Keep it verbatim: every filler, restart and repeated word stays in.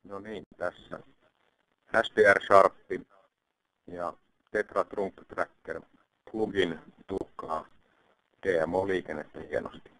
No niin, tässä S D R Sharp ja TETRA Trunk Tracker plugin tukkaa D M O-liikennettä hienosti.